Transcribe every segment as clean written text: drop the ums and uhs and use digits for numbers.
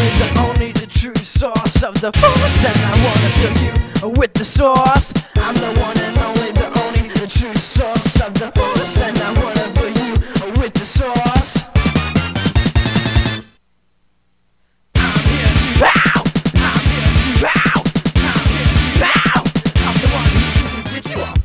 only the true source of the force, and I wanna fill you with the source. I'm the one and only, the only, the true source of the force, and I wanna fill you with the source. I'm here to out. I'm here to out. I'm here to out. I'm the one who's gonna get you up.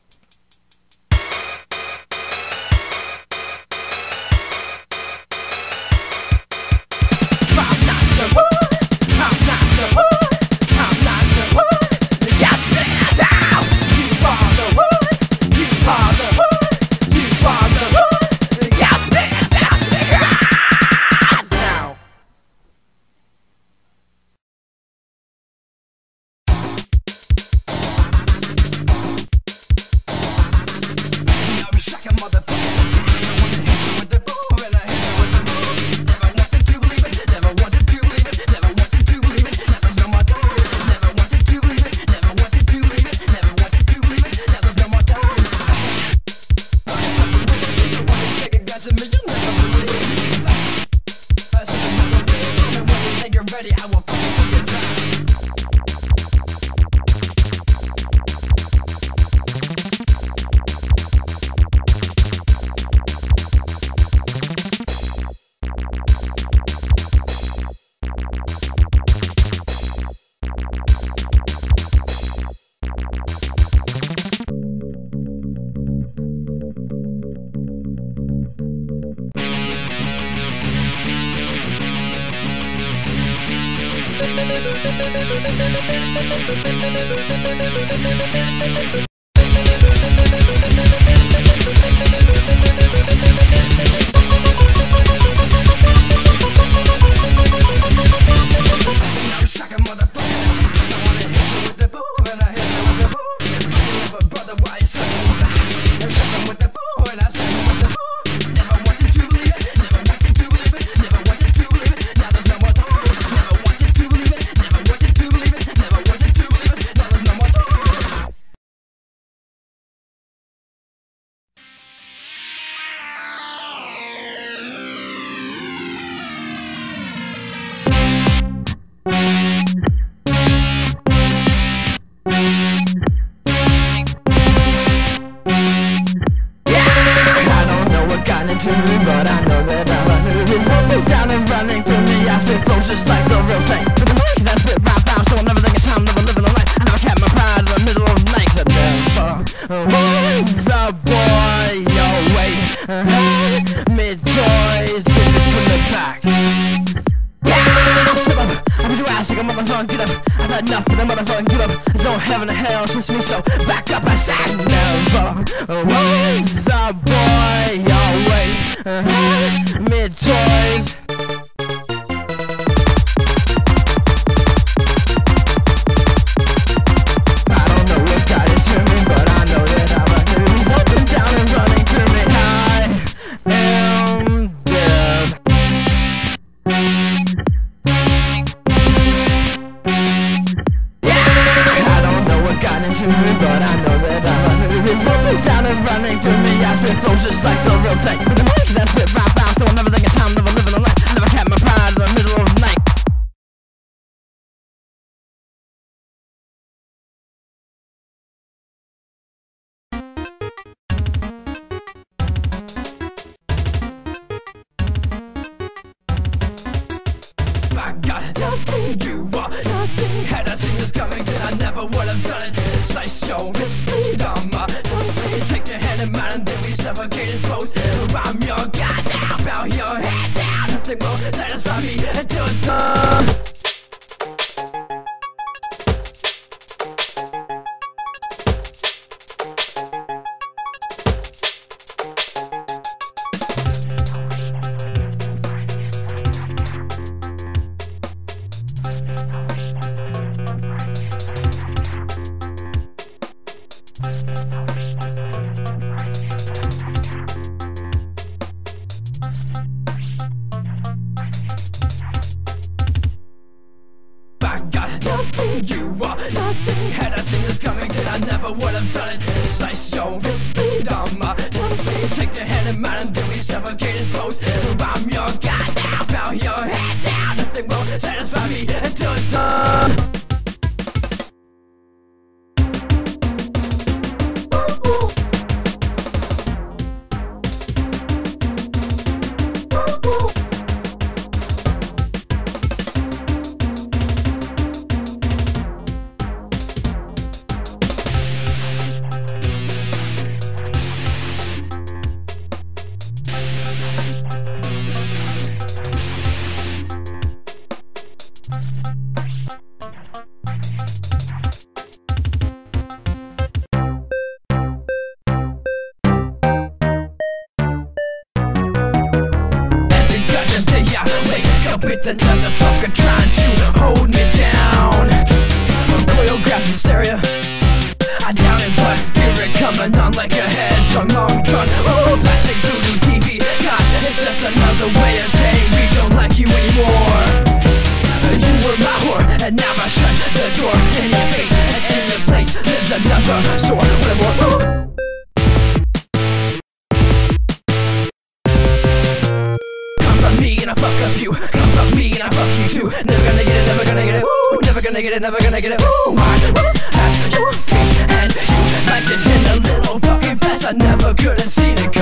But I know that all I knew is something down and running to me. I spit flows just like the real thing. But the music that spit rhyme, so I'll never think of time, never living a life. I never kept my pride in the middle of the night. I never was a boy, always mid toys, give it to me back. Step up, I'm too ass, like a motherfucking get up. I've had enough of the motherfucking get up. There's no heaven or hell since me, so back up. I said never was a boy, always mid toys. I don't know what got into me, but I know that I'm a who's up and down and running to me. I am dead. I don't know what got into me, but I know that I'm a who's up and down and running to me. I spit flows just like the real thing. But the music that spit rhyme, so I'll never think of time, never living a life. I never kept my pride in the middle of the night. I got nothing, you are nothing. Had I seen this coming, then I never would have done it. Slice your wrist, speed on my tongue. Please take your hand in mine and then we suffocate as both. I'm your god now, bow your head down. Nothing will satisfy me until it's done. I got nothing, you are nothing. Had I seen this coming, then I never would have done it. Slice your wrist, speed on my tongue. Please take your hand in mine and then we suffocate as both. I'm your god now, bow your head down. Nothing will satisfy with another fucker trying to hold me down. Choreographed hysteria, I doubt it, but feel it coming on like a headstrong long run. Oh, plastic voodoo TV, God, it's just another way of saying we don't like you anymore. You were my whore, and now I shut the door in your face, and in your place lives another sore. Come from me and I fuck up you, come from me and I fuck you too. Never gonna get it, never gonna get it, ooh. Never gonna get it, never gonna get it, ooh. My lips at your face, and you liked it in a little fucking fast. I never could have seen it